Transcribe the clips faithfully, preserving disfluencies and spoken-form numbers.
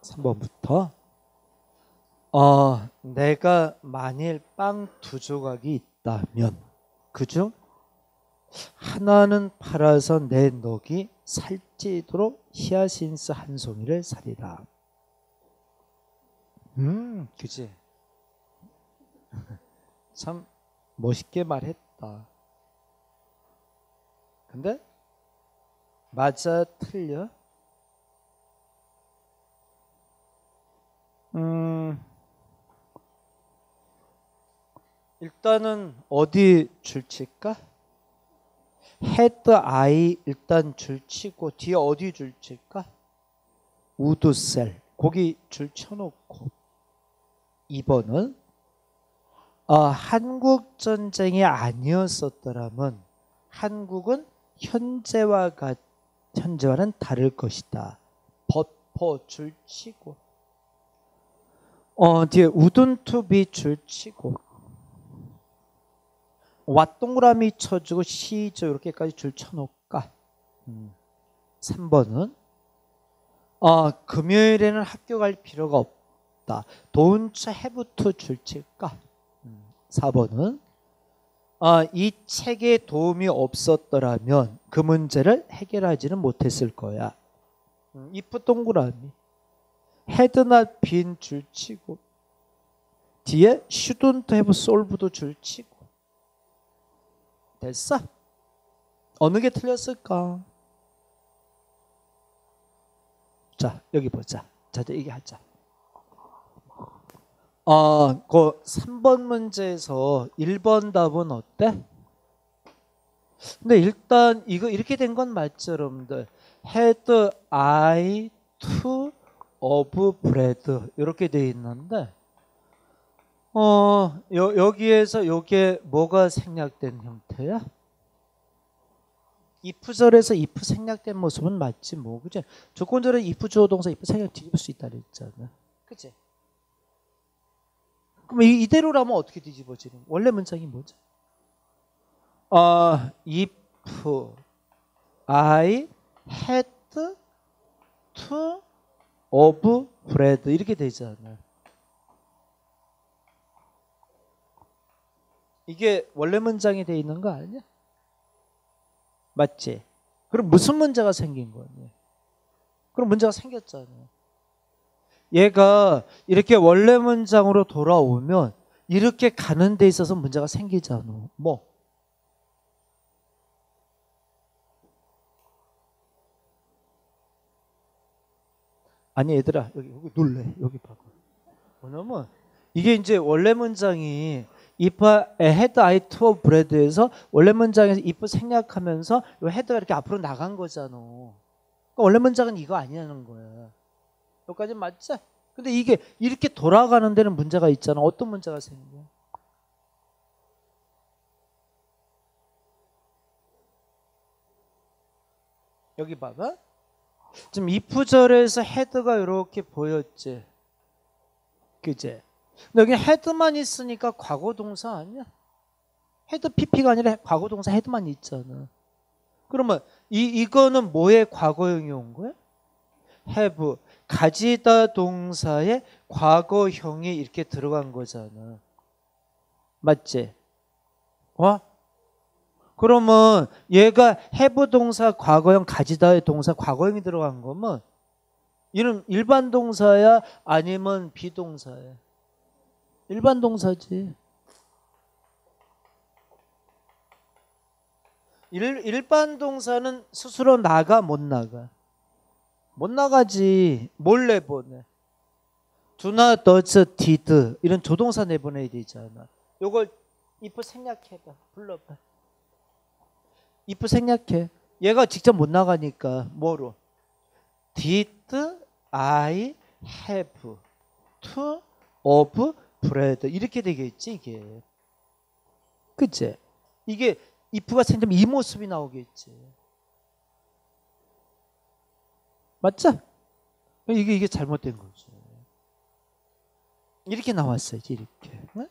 삼 번부터. 어, 내가 만일 빵 두 조각이 있다면 그중 하나는 팔아서 내 넋이 살찌도록 히아신스 한 송이를 사리라. 음, 그지? 참 멋있게 말했다. 근데 맞아 틀려? 음, 일단은 어디 줄칠까? 헤드 아이 일단 줄치고 뒤에 어디 줄칠까? 우드셀 거기 줄 쳐놓고. 이 번은 어, 한국 전쟁이 아니었었더라면 한국은 현재와 가, 현재와는 다를 것이다. 버퍼 줄치고 어, 뒤에 우둔투비 줄치고 왓동그라미 쳐주고 시저 이렇게까지 줄 쳐놓을까? 음. 삼 번은 어, 금요일에는 학교 갈 필요가 없다. 돈처 해부터 줄칠까? 음. 사 번은 어, 이 책에 도움이 없었더라면 그 문제를 해결하지는 못했을 거야. 음. if 동그라미 had나 been 줄치고 뒤에 shouldn't have solved도 줄치고. 됐어? 어느 게 틀렸을까? 자, 여기 보자. 자, 얘기하자. 어, 그 삼 번 문제에서 일 번 답은 어때? 근데 일단 이거 이렇게 된 건 맞죠, 여러분들? had I to of bread 이렇게 돼 있는데 어, 여, 여기에서 요게 뭐가 생략된 형태야? if절에서 if 생략된 모습은 맞지 뭐, 그치? 조건절에 if 주어 동사 if 생략 뒤집을 수 있다 그랬잖아. 그치? 그럼 이, 이대로라면 어떻게 뒤집어지는? 원래 문장이 뭐죠? 어, if I had to of bread 이렇게 되잖아. 이게 원래 문장이 돼 있는 거 아니야? 맞지? 그럼 무슨 문제가 생긴 거니? 그럼 문제가 생겼잖아. 얘가 이렇게 원래 문장으로 돌아오면 이렇게 가는 데 있어서 문제가 생기잖아. 뭐? 아니 얘들아 여기 여기 놀래. 여기 봐봐. 뭐냐면 이게 이제 원래 문장이 if had I to bread에서 원래 문장에서 if 생략하면서 이 head가 이렇게 앞으로 나간 거잖아. 그러니까 원래 문장은 이거 아니라는 거야. 여기까지 맞지? 근데 이게 이렇게 돌아가는 데는 문제가 있잖아. 어떤 문제가 생겨? 여기 봐봐. 지금 if절에서 head가 이렇게 보였지. 그제? 근데 여기 헤드만 있으니까 과거 동사 아니야? 헤드 피피가 아니라 과거 동사 헤드만 있잖아. 그러면 이 이거는 뭐의 과거형이 온 거야? have 가지다 동사의 과거형이 이렇게 들어간 거잖아. 맞지? 어? 그러면 얘가 have 동사 과거형 가지다의 동사 과거형이 들어간 거면 이는 일반 동사야 아니면 비동사야? 일반 동사지. 일, 일반 동사는 스스로 나가 못 나가? 못 나가지. 뭘 내보내? do나 does, did 이런 조동사 내보내야 되잖아. 요걸 if 생략해봐. 불러봐. if 생략해. 얘가 직접 못 나가니까 뭐로? did I have to of bread 이렇게 되겠지 이게. 그치? 이게 if가 생기면 이 모습이 나오겠지. 맞죠? 이게 이게 잘못된 거죠. 이렇게 나왔어야지 이렇게. 응?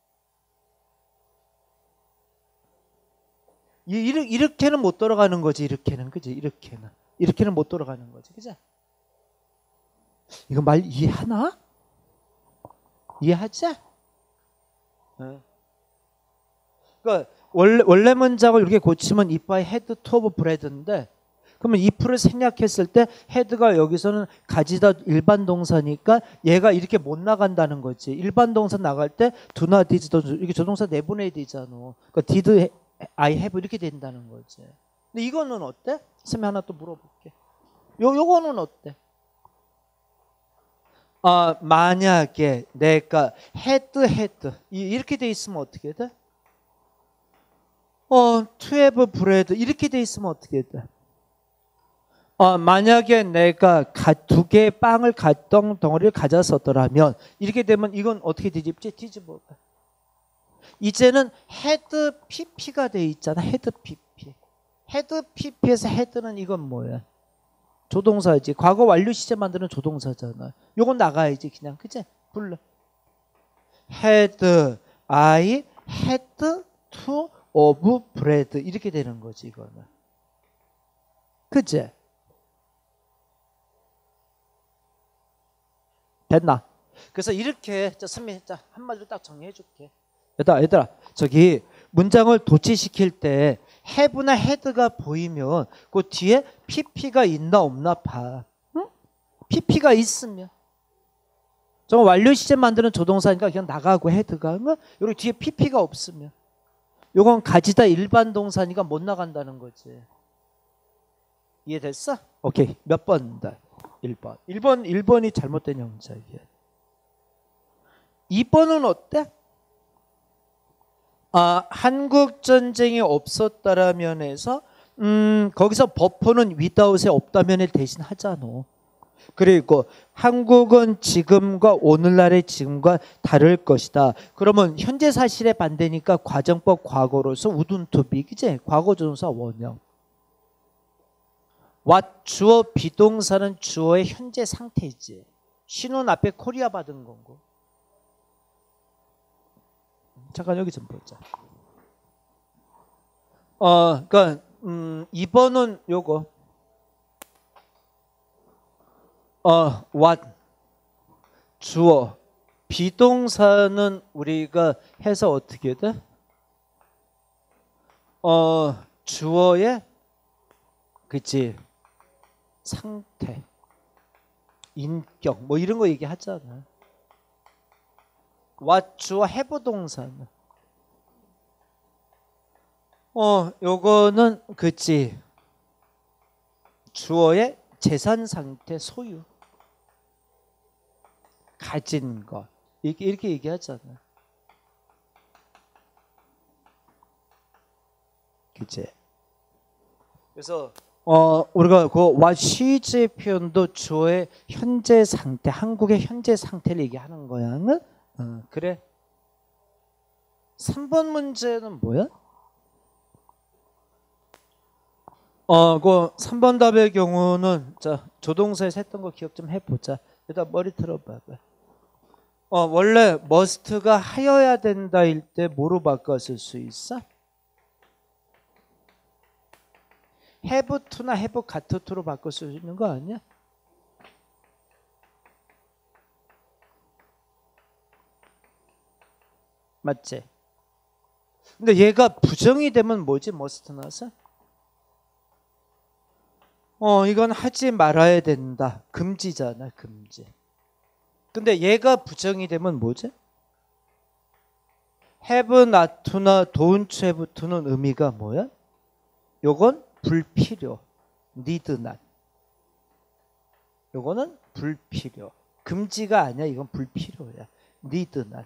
이렇게는 못 돌아가는 거지. 이렇게는 그지? 이렇게는 이렇게는 못 돌아가는 거지. 그죠? 이거 말 이해하나? 이해하지? 네. 그러니까 원래 원래 문장을 이렇게 고치면 if I had two of bread인데, 그러면 if를 생략했을 때 had가 여기서는 가지다 일반 동사니까 얘가 이렇게 못 나간다는 거지. 일반 동사 나갈 때 do나 did 이렇게 조동사 내보내야 되잖아. 그러니까 did I have 이렇게 된다는 거지. 근데 이거는 어때? 선생님 하나 또 물어볼게. 요 요거는 어때? 아, 만약에 내가 had had 이렇게 돼 있으면 어떻게 돼? 어, to have bread 이렇게 돼 있으면 어떻게 돼? 어, 만약에 내가 두 개의 빵을 갔던 덩어리를 가졌었더라면 이렇게 되면 이건 어떻게 뒤집지? 뒤집어봐. 이제는 had pp가 돼 있잖아. had pp. had pp에서 had는 이건 뭐야? 조동사지. 과거 완료 시제 만드는 조동사잖아. 요건 나가야지 그냥. 그치? 불러. had I had to of bread 이렇게 되는 거지 이거는. 그치? 됐나? 그래서 이렇게 자 선미 자 한마디로 딱 정리해 줄게. 얘들아, 얘들아 저기 문장을 도치시킬 때 have나 had가 보이면 그 뒤에 pp가 있나 없나 봐. 응? pp가 있으면 정말 완료 시제 만드는 조동사니까 그냥 나가고 had가 여기 뒤에 pp가 없으면 요건 가지다 일반 동사니까 못 나간다는 거지. 이해됐어? 오케이. 몇 번다? 일 번. 일 번, 일 번이 잘못된 형식이야. 이 번은 어때? 아, 한국 전쟁이 없었다라면에서 음, 거기서 버퍼는 without에 없다면을 대신 하잖아. 그리고 한국은 지금과 오늘날의 지금과 다를 것이다. 그러면 현재 사실의 반대니까 과정법 과거로서 wouldn't be, 그치? 과거 조동사 원형. what 주어 비동사는 주어의 현재 상태이지. 신혼 앞에 코리아 받은 건고. 잠깐 여기 좀 보자. 어, 그러니까 음, 이 번은 요거. 어, what 주어 비동사는 우리가 해서 어떻게 돼? 어, 주어의 그치 상태, 인격 뭐 이런 거 얘기하잖아. what 주어 have 동사는 어, 요거는 그치 주어의 재산 상태, 소유, 가진 것 이렇게, 이렇게 얘기하잖아. 그치? 그래서 어 우리가 그 what she's 표현도 주어의 현재 상태, 한국의 현재 상태를 얘기하는 거야. 어, 그래. 삼 번 문제는 뭐야? 어, 그 삼 번 답의 경우는 자 조동사에서 했던 거 기억 좀 해보자. 일단 머리 틀어봐봐. 어, 원래 must가 하여야 된다일 때 뭐로 바꿨을 수 있어? have to나 have got to로 바꿀 수 있는 거 아니야? 맞지? 근데 얘가 부정이 되면 뭐지? must 나서? 어, 이건 하지 말아야 된다. 금지잖아, 금지. 근데 얘가 부정이 되면 뭐지? have not to나 don't have to는 의미가 뭐야? 요건 불필요. need not. 요거는 불필요. 금지가 아니야. 이건 불필요야. need not.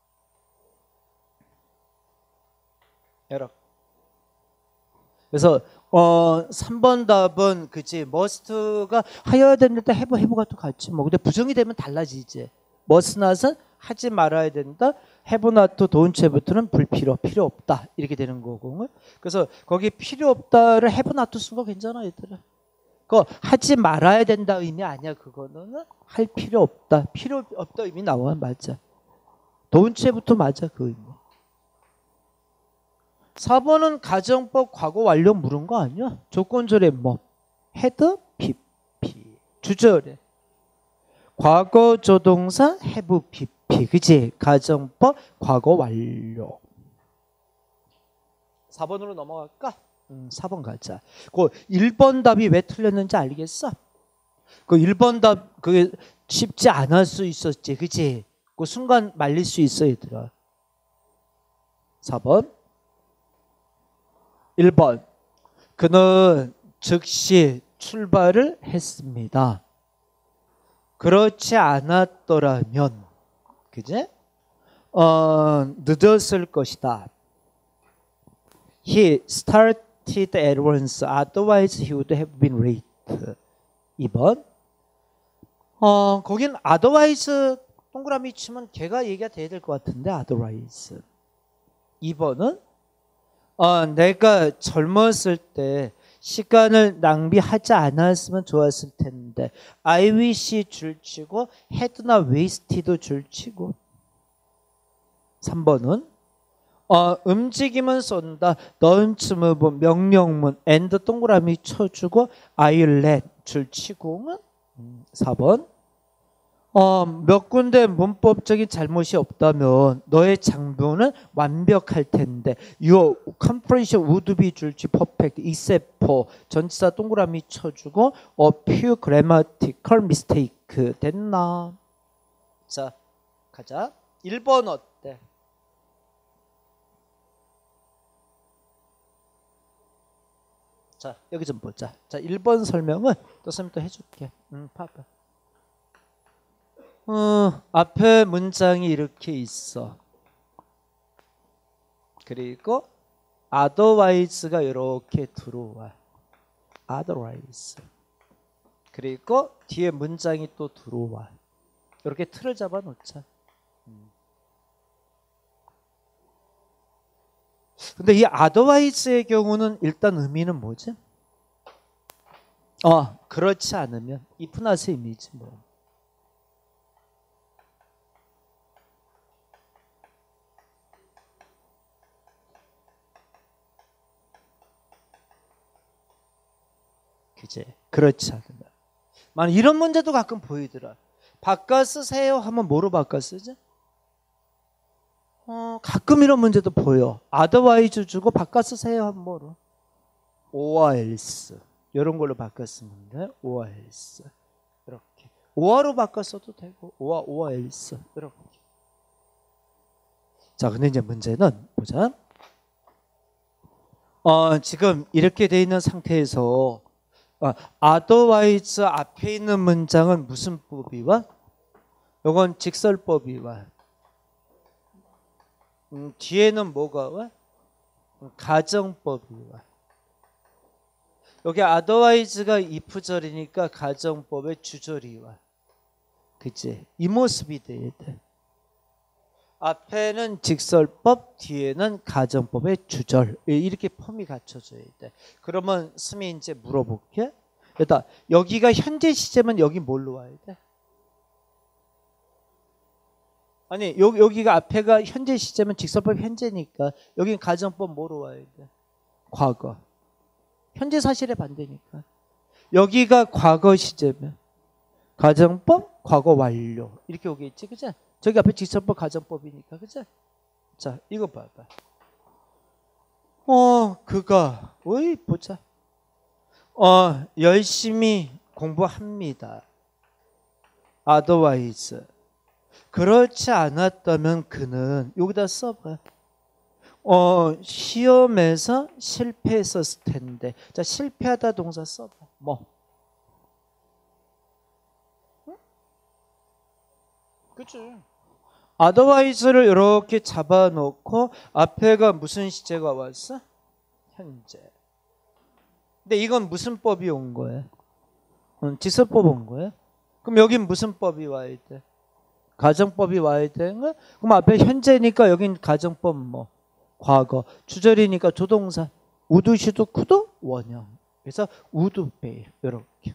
여러분. 그래서 어, 삼 번 답은 그치 must가 하여야 되는데 have, have가 또 같이 뭐 근데 부정이 되면 달라지지. must not은 하지 말아야 된다. have not, don't have to는 불필요, 필요 없다 이렇게 되는 거고. 그래서 거기 필요 없다를 have not 쓴 거 괜찮아 얘들아. 그거 하지 말아야 된다 의미 아니야. 그거는 할 필요 없다, 필요 없다 의미 나와. 맞아. don't have부터 맞아 그 의미. 사 번은 가정법 과거 완료 물은 거 아니야? 조건절에 뭐? had, pp. 주절에. 과거 조동사 have pp. 그치? 가정법 과거 완료. 사 번으로 넘어갈까? 음, 사 번 가자. 그 일 번 답이 왜 틀렸는지 알겠어? 그 일 번 답 그게 쉽지 않을 수 있었지. 그치? 그 순간 말릴 수 있어 얘들아. 사 번 일 번 그는 즉시 출발을 했습니다. 그렇지 않았더라면 그제? 어, 늦었을 것이다. He started at once, otherwise he would have been late. 이 번 어, 거긴 otherwise 동그라미 치면 걔가 얘기가 돼야 될 것 같은데 otherwise. 이 번은 어, 내가 젊었을 때 시간을 낭비하지 않았으면 좋았을 텐데 I wish 줄치고 had나 wasted도 줄치고. 삼 번은 어, 움직이면 쏜다. don't move 명령문 and 동그라미 쳐주고 I let 줄치고. 사 번 어, 몇 군데 문법적인 잘못이 없다면 너의 장부는 완벽할 텐데 your comprehension would be 줄지 perfect except for 전치사 동그라미 쳐주고 a few grammatical mistake. 됐나? 자, 가자. 일 번 어때? 자, 여기 좀 보자. 자, 일 번 설명은 또 선생님 또 해줄게. 음, 봐봐. 어, 앞에 문장이 이렇게 있어. 그리고 otherwise가 이렇게 들어와. otherwise. 그리고 뒤에 문장이 또 들어와. 이렇게 틀을 잡아 놓자. 근데 이 otherwise의 경우는 일단 의미는 뭐지? 어, 그렇지 않으면 if not의 의미지 뭐. 그제 그렇지 않으면. 만 이런 문제도 가끔 보이더라. 바꿔 쓰세요 하면 뭐로 바꿔 쓰지? 어, 가끔 이런 문제도 보여. otherwise 주고 바꿔 쓰세요 하면 뭐로? or else. 이런 걸로 바꿔 쓰면 돼. or else. 이렇게. or로 바꿔 써도 되고 or, or else. 이렇게. 자, 근데 이제 문제는 보자. 어, 지금 이렇게 돼 있는 상태에서 어, otherwise 앞에 있는 문장은 무슨 법이와? 이건 직설법이와. 음, 뒤에는 뭐가 와? 음, 가정법이와. 여기 otherwise가 if절이니까 가정법의 주절이 와. 그치? 이 모습이 돼야 돼. 앞에는 직설법, 뒤에는 가정법의 주절. 이렇게 폼이 갖춰져야 돼. 그러면 스미 이제 물어볼게. 일단 여기가 현재 시제면 여기 뭘로 와야 돼? 아니 여기, 여기가 앞에가 현재 시제면 직설법 현재니까 여긴 가정법 뭐로 와야 돼? 과거. 현재 사실의 반대니까. 여기가 과거 시제면 가정법 과거 완료 이렇게 오겠지, 그치? 저기 앞에 직설법 가정법이니까, 그치? 자, 이거 봐봐. 어, 그가 어이 보자. 어, 열심히 공부합니다. otherwise 그렇지 않았다면 그는 여기다 써봐. 어, 시험에서 실패했었을 텐데. 자, 실패하다 동사 써봐. 뭐? 응? 그치? otherwise를 이렇게 잡아놓고 앞에가 무슨 시제가 왔어? 현재. 근데 이건 무슨 법이 온 거야? 응, 직설법 온 거야? 그럼 여긴 무슨 법이 와야 돼? 가정법이 와야 되는 거야? 그럼 앞에 현재니까 여긴 가정법 뭐? 과거. 주절이니까 조동사. 우드, 슈드, 쿠드, 원형. 그래서 우드, 베일. 이렇게.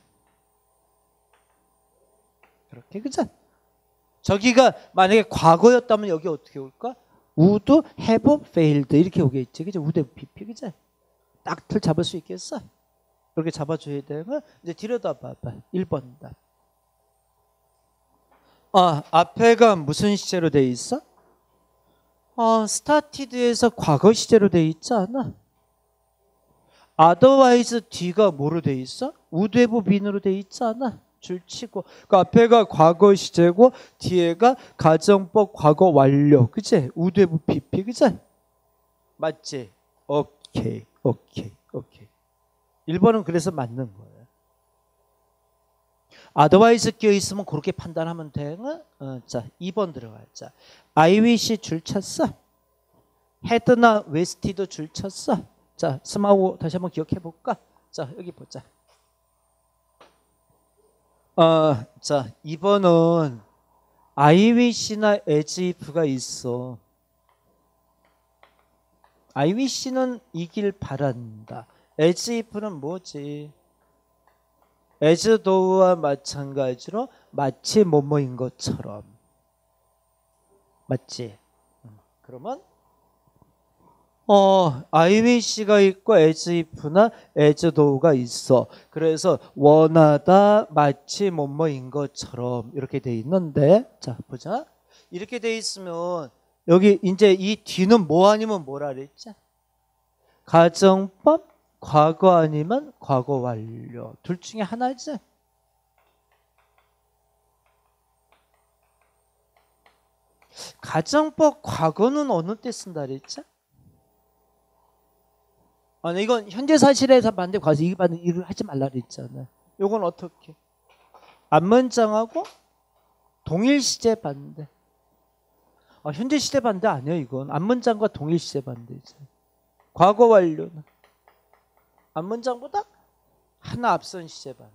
이렇게, 그죠? 저기가 만약에 과거였다면 여기 어떻게 올까? would have failed 이렇게 오겠지, 그죠? would have pp, 그죠? 딱 틀 잡을 수 있겠어? 이렇게 잡아줘야 되고 이제 뒤로다 봐봐. 일 번 답. 아, 앞에가 무슨 시제로 돼 있어? 어, started에서 과거 시제로 돼 있지 않아? otherwise 뒤가 뭐로 돼 있어? would have been으로 돼 있지 않아? 줄치고. 그 앞에가 과거 시제고 뒤에가 가정법 과거 완료. 그치? would have pp. 그치? 맞지? 오케이. 오케이. 오케이. 일 번은 그래서 맞는 거예요. otherwise 끼어 있으면 그렇게 판단하면 돼. 어, 자, 이 번 들어가자. I wish 줄 쳤어? had나 wasted 줄 쳤어? 자, 스마우 다시 한번 기억해 볼까? 자, 여기 보자. 어, 자, 이 번은 I wish나 as if가 있어. I wish는 이길 바란다. as if는 뭐지? as though와 마찬가지로 마치 뭐뭐인 것처럼. 맞지? 그러면 어, I wish가 있고 as if나 as though가 있어. 그래서 원하다 마치 뭐뭐인 것처럼 이렇게 돼 있는데, 자 보자. 이렇게 돼 있으면 여기 이제 이 뒤는 뭐 아니면 뭐라 그랬지? 가정법 과거 아니면 과거 완료. 둘 중에 하나지. 가정법 과거는 어느 때 쓴다 그랬지? 아니 이건 현재 사실에서 봤는데 과거 이 받는 일을 하지 말라 그랬잖아. 이건 어떻게? 앞문장하고 동일 시제 반대. 아, 현재 시제 반대 아니야 이건. 앞문장과 동일 시제 반대지. 과거 완료는 앞문장보다 하나 앞선 시제 반대.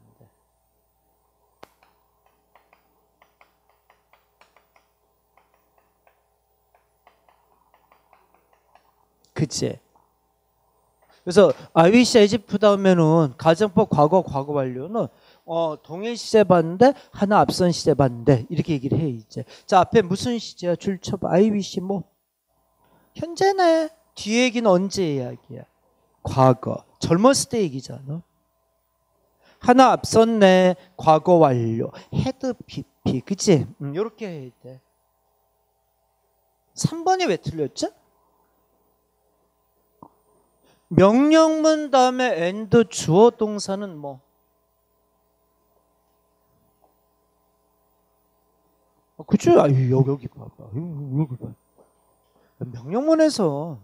그치? 그래서 I wish as if 다음에는 가정법 과거 과거 완료는 어, 동일 시제 반대 하나 앞선 시제 반대 이렇게 얘기를 해 이제. 자 앞에 무슨 시제야? 줄 쳐봐. I wish 뭐 현재네. 뒤에 얘기는 언제 이야기야? 과거. 젊었을 때 얘기잖아. 하나 앞섰네. 과거 완료. had pp. 그치? 음, 요렇게 해야 돼. 삼 번이 왜 틀렸죠? 명령문 다음에 and 주어 동사는 뭐? 아, 그쵸? 아, 여기, 여기 봐봐. 여기, 여기 봐. 명령문에서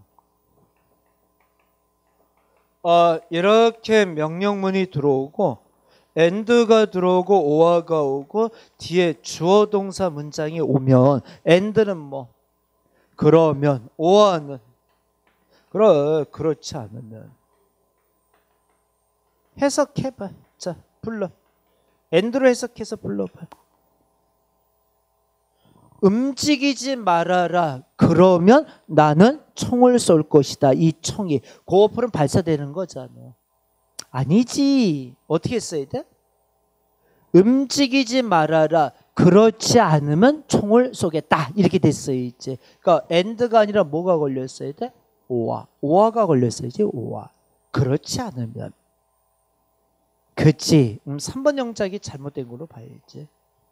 어, 이렇게 명령문이 들어오고 and가 들어오고 or가 오고 뒤에 주어 동사 문장이 오면 and는 뭐? 그러면 or는 그래, 그렇지 않으면 해석해봐. 자, 불러. and로 해석해서 불러봐. 움직이지 말아라. 그러면 나는 총을 쏠 것이다. 이 총이. 고어풀은 발사되는 거잖아. 아니지. 어떻게 써야 돼? 움직이지 말아라. 그렇지 않으면 총을 쏘겠다. 이렇게 됐어야지. 그러니까 and가 아니라 뭐가 걸렸어야 돼? 오와. 오와가 걸렸어야지. 오와. 그렇지 않으면. 그치. 음, 삼 번 영작이 잘못된 걸로 봐야지.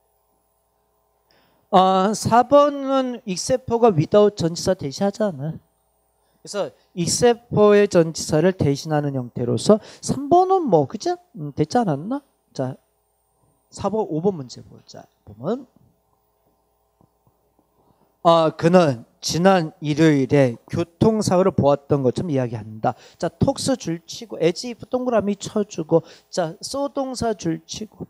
어, 사 번은 except가 without 전치사 대시하잖아. 그래서 except의 전치사를 대신하는 형태로서 삼 번은 뭐 그죠? 음, 됐지 않았나? 자, 사 번, 오 번 문제 보자. 보면 어, 그는 지난 일요일에 교통사고를 보았던 것처럼 이야기한다. 자, 톡스 줄치고 as if 동그라미 쳐주고 자, so 동사 줄치고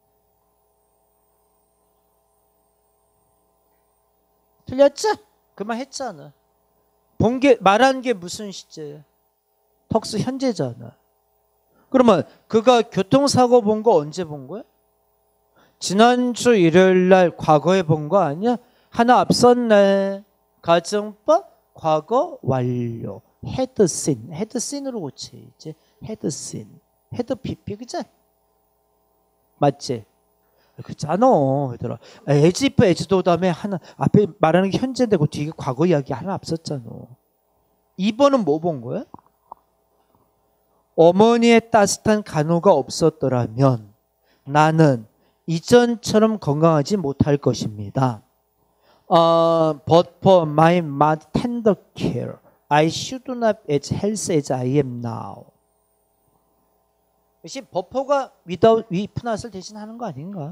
틀렸지? 그만 했잖아. 본 게 말한 게 무슨 시제야? 턱스 현재잖아. 그러면 그가 교통사고 본 거 언제 본 거야? 지난주 일요일 날 과거에 본 거 아니야? 하나 앞섰네. 가정법 과거 완료. had seen. had seen으로 고쳐야지. had seen. had pp 그치? 맞지? 그렇잖아. 얘들아. as if as though 다음에 하나 앞에 말하는 게 현재되고 뒤에 과거 이야기 하나 앞섰잖아. 이 번은 뭐 본 거야? 어머니의 따뜻한 간호가 없었더라면 나는 이전처럼 건강하지 못할 것입니다. Uh, but for my mad tender care, I should not as healthy as I am now. 역시 버퍼가 without if not을 대신하는 거 아닌가?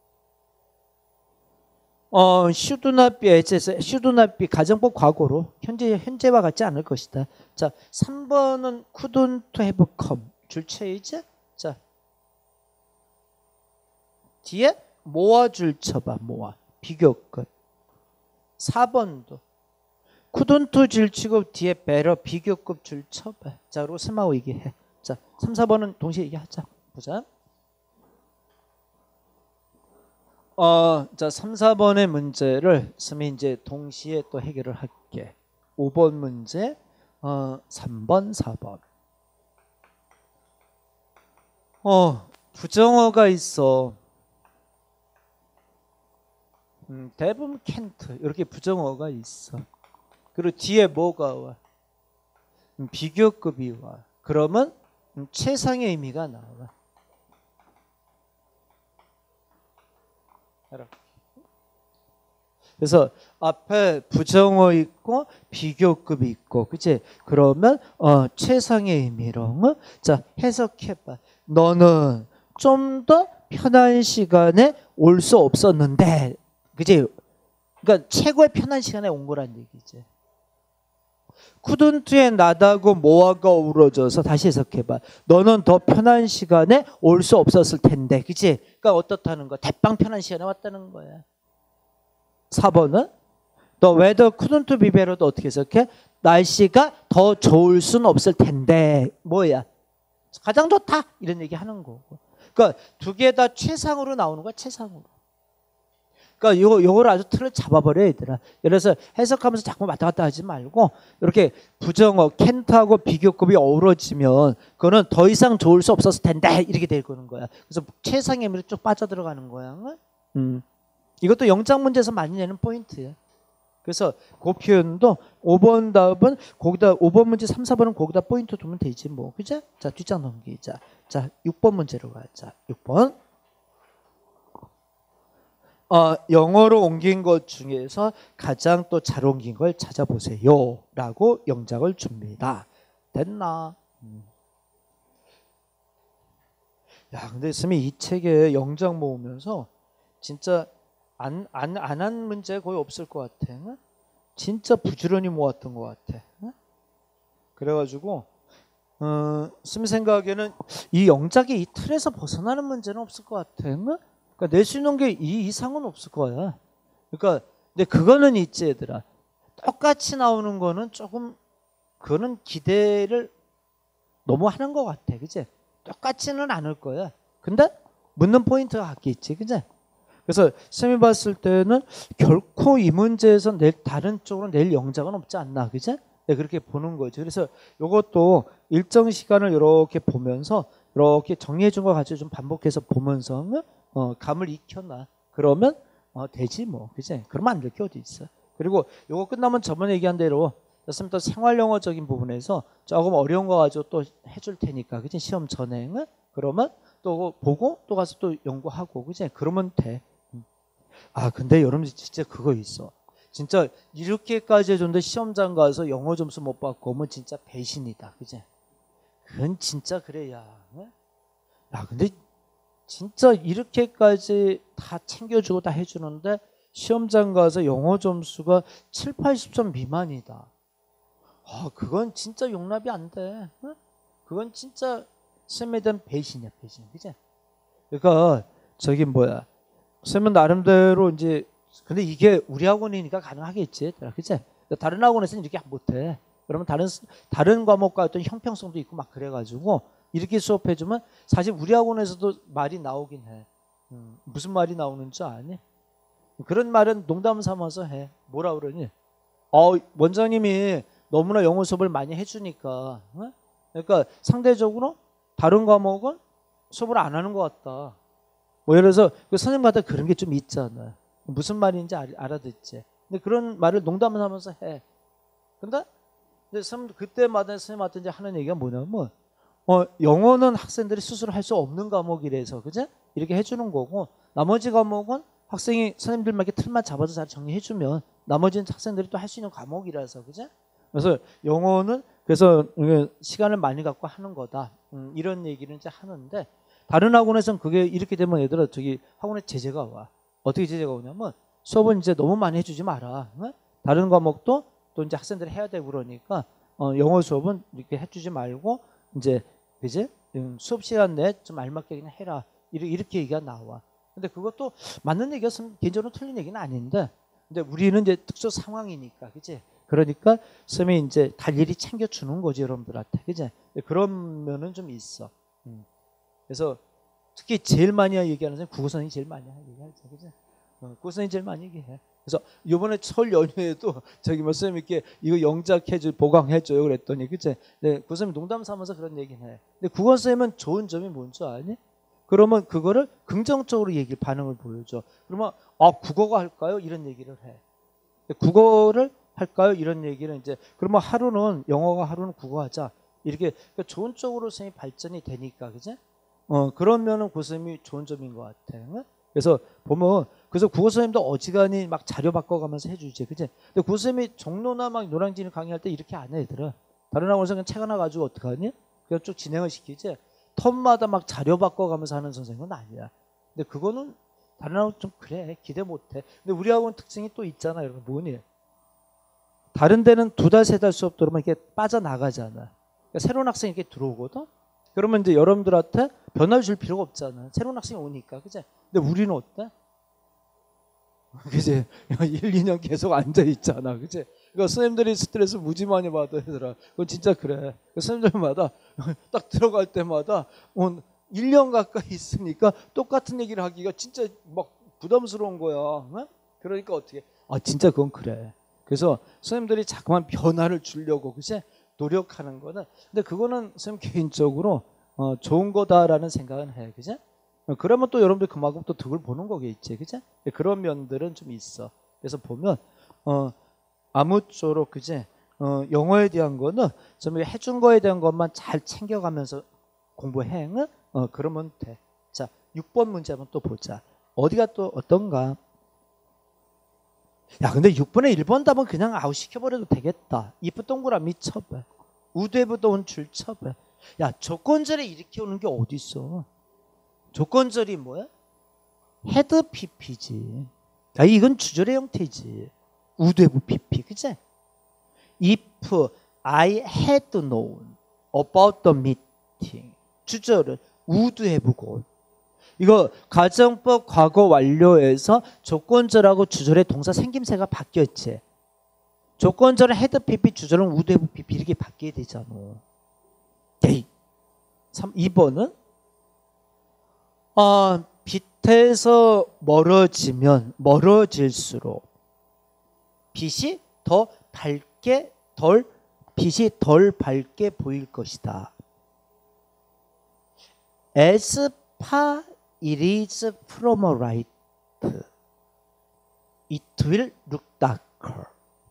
어, should not be as should not be 가정법 과거로 현재 현재와 같지 않을 것이다. 자, 삼 번은 couldn't have come 줄쳐야지. 자, 뒤에 모아 줄쳐봐. 모아 비교급. 사 번도 couldn't 줄치고 뒤에 better 비교급 줄쳐봐. 자, 그리고 스마우 얘기해. 자, 삼, 사 번은 동시에 얘기하자. 보자. 어, 자, 삼, 사 번의 문제를 스미 이제 동시에 또 해결을 할게. 오 번 문제, 어, 삼 번, 사 번. 어, 부정어가 있어. 음, 대부분 can't 이렇게 부정어가 있어. 그리고 뒤에 뭐가 와? 음, 비교급이 와. 그러면 음, 최상의 의미가 나와. 그래서 앞에 부정어 있고 비교급이 있고, 그치? 그러면 어, 최상의 의미로. 어? 자, 해석해봐. 너는 좀 더 편한 시간에 올 수 없었는데, 그치? 그러니까 최고의 편한 시간에 온 거란 얘기지. couldn't에 나다고 모아가 어우러져서 다시 해석해봐. 너는 더 편한 시간에 올 수 없었을 텐데, 그치? 그러니까 어떻다는 거야? 대빵 편한 시간에 왔다는 거야. 사 번은 The weather couldn't be better도 어떻게 해석해? 날씨가 더 좋을 수는 없을 텐데, 뭐야? 가장 좋다 이런 얘기 하는 거고. 그러니까 두 개 다 최상으로 나오는 거야. 최상으로. 그러니까 요거, 요거를 아주 틀을 잡아버려 얘들아. 예를 들어서 해석하면서 자꾸 왔다 갔다 하지 말고 이렇게 부정어 can't하고 비교급이 어우러지면 그거는 더 이상 좋을 수 없었을 텐데 이렇게 될 거는 거야. 그래서 최상의 의미로 쭉 빠져들어가는 거야. 음. 이것도 영장 문제에서 많이 내는 포인트야. 그래서 그 표현도 오 번 답은 거기다 오 번 문제 삼, 사 번은 거기다 포인트 두면 되지 뭐. 그죠? 자, 뒷장 넘기자. 자, 육 번 문제로 가자. 육 번. 어, 영어로 옮긴 것 중에서 가장 또 잘 옮긴 걸 찾아보세요 라고 영장을 줍니다. 됐나? 음. 야, 근데 스미 이 책에 영장 모으면서 진짜 안, 안, 안 한 문제 거의 없을 것 같아. 응? 진짜 부지런히 모았던 것 같아. 응? 그래가지고 어, 스미 생각에는 이 영작의 이 틀에서 벗어나는 문제는 없을 것 같아. 응? 그러니까 낼 수 있는 게 이 이상은 없을 거야. 그러니까 근데 그거는 있지 얘들아. 똑같이 나오는 거는 조금 그거는 기대를 너무 하는 것 같아. 그치? 똑같지는 않을 거야. 근데 묻는 포인트가 같겠지. 그치? 그래서 쌤이 봤을 때는 결코 이 문제에서 낼 다른 쪽으로 낼 영작은 없지 않나. 그치? 네, 그렇게 보는 거죠. 그래서 이것도 일정 시간을 이렇게 보면서 이렇게 정리해 준 거 가지고 좀 반복해서 보면서 어, 감을 익혀놔. 그러면 어, 되지 뭐. 그치? 그러면 안 될 게 어디 있어. 그리고 이거 끝나면 저번에 얘기한 대로 쌤 또 생활 영어적인 부분에서 조금 어려운 거 가지고 또 해줄 테니까. 그치? 시험 전에. 그러면 또 보고 또 가서 또 연구하고. 그치? 그러면 돼. 아, 근데 여러분 진짜 그거 있어. 진짜 이렇게까지 해줬는데 시험장 가서 영어 점수 못 받고 오면 진짜 배신이다. 그치? 그건 진짜 그래. 야, 야 근데 진짜 이렇게까지 다 챙겨주고 다 해주는데 시험장 가서 영어 점수가 칠, 팔십 점 미만이다. 아, 그건 진짜 용납이 안 돼. 응? 그건 진짜 쌤에 대한 배신이야, 배신. 그치? 그러니까 저기 뭐야. 쌤은 나름대로 이제 근데 이게 우리 학원이니까 가능하겠지. 그치? 다른 학원에서는 이렇게 못해. 그러면 다른 다른 과목과 어떤 형평성도 있고 막 그래가지고 이렇게 수업해주면 사실 우리 학원에서도 말이 나오긴 해. 음, 무슨 말이 나오는 줄 아니? 그런 말은 농담 삼아서 해. 뭐라 그러니? 어, 원장님이 너무나 영어 수업을 많이 해주니까 어? 그러니까 상대적으로 다른 과목은 수업을 안 하는 것 같다. 뭐 예를 들어서 그 선생님마다 그런 게 좀 있잖아. 무슨 말인지 알, 알아듣지. 근데 그런 말을 농담을 하면서 해. 근데, 근데 선, 그때마다 선생님한테 이제 하는 얘기가 뭐냐면, 어, 영어는 학생들이 스스로 할 수 없는 과목이라서 그죠? 이렇게 해주는 거고 나머지 과목은 학생이 선생님들만 이렇게 틀만 잡아서 잘 정리해주면 나머지는 학생들이 또 할 수 있는 과목이라서 그죠? 그래서 영어는 그래서 시간을 많이 갖고 하는 거다. 음, 이런 얘기를 이제 하는데 다른 학원에서는 그게 이렇게 되면 얘들아 저기 학원에 제재가 와. 어떻게 제재가 오냐면 수업은 이제 너무 많이 해주지 마라. 응? 다른 과목도 또 이제 학생들이 해야 되고 그러니까 어, 영어 수업은 이렇게 해주지 말고 이제 그지? 음, 수업 시간 내에 좀 알맞게 그냥 해라. 이렇게 얘기가 나와. 근데 그것도 맞는 얘기였으면 개인적으로 틀린 얘기는 아닌데 근데 우리는 이제 특수 상황이니까 그지? 그러니까 선생님이 이제 다 일일이 챙겨주는 거지 여러분들한테 그지? 그런 면은 좀 있어. 음. 그래서 특히 제일 많이 얘기하는 선생님 국어 선생님이 제일 많이 얘기하죠 그지? 어, 국어 선생님이 제일 많이 얘기해. 그래서 이번에 설 연휴에도 저기 뭐 선생님 이렇게 이거 영작해줘 보강해줘요 그랬더니 그치? 네, 그 선생님 농담 삼아서 그런 얘기는 해. 근데 국어 선생님은 좋은 점이 뭔지 아니? 그러면 그거를 긍정적으로 얘기 반응을 보여줘. 그러면 아 국어가 할까요? 이런 얘기를 해. 국어를 할까요? 이런 얘기는 이제 그러면 하루는 영어가 하루는 국어 하자. 이렇게 그러니까 좋은 쪽으로 선생님이 발전이 되니까 그치? 어 그러면은 그 선생님이 좋은 점인 것 같아. 응? 그래서 보면 그래서 국어 선생님도 어지간히 막 자료 바꿔가면서 해주지, 그치? 근데 국어 선생님이 종로나 막 노량진을 강의할 때 이렇게 안 해, 얘들아. 다른 학원에서 그냥 책 하나 가지고 어떡하니? 그냥 쭉 진행을 시키지. 텀마다 막 자료 바꿔가면서 하는 선생님은 아니야. 근데 그거는 다른 학원 좀 그래, 기대 못해. 근데 우리 학원 특징이 또 있잖아, 여러분. 뭐니? 다른 데는 두 달, 세 달 수업 들으면 이렇게 빠져나가잖아. 그러니까 새로운 학생이 이렇게 들어오거든. 그러면 이제 여러분들한테 변화를 줄 필요가 없잖아. 새로운 학생이 오니까, 그치? 근데 우리는 어때? 그치? 일, 이 년 계속 앉아있잖아. 그치? 그러니까 선생님들이 스트레스 무지 많이 받아, 얘들아. 그건 진짜 그래. 선생님들마다 딱 들어갈 때마다 일 년 가까이 있으니까 똑같은 얘기를 하기가 진짜 막 부담스러운 거야. 어? 그러니까 어떻게? 아, 진짜 그건 그래. 그래서 선생님들이 자꾸만 변화를 주려고, 그치? 노력하는 거는. 근데 그거는 선생님 개인적으로 어, 좋은 거다라는 생각은 해. 그치? 그러면 또 여러분들 그만큼 또 득을 보는 거겠지, 그치? 그런 면들은 좀 있어. 그래서 보면 어, 아무쪼록 그치? 어, 영어에 대한 거는 좀 해준 거에 대한 것만 잘 챙겨가면서 공부해. 응? 어, 그러면 돼. 자, 육 번 문제 한번 또 보자. 어디가 또 어떤가? 야, 근데 육 번에 일 번 답은 그냥 아웃 시켜버려도 되겠다. if 동그라미 쳐봐. 우대부도 온줄 쳐봐. 야, 조건절에 이렇게 오는 게 어디 있어? 조건절이 뭐야? 헤드 피피지. 야, 이건 주절의 형태지. 우대부 피피, 그치? If I had known about the meeting. 주절은 would have gone. 이거 가정법 과거 완료에서 조건절하고 주절의 동사 생김새가 바뀌었지. 조건절은 had pp, 주절은 would have pp 이렇게 바뀌어야 되잖아. 오케이. 이 번은 아, 빛에서 멀어지면 멀어질수록 빛이 더 밝게 덜 빛이 덜 밝게 보일 것이다. As far it is from a right, it will look darker.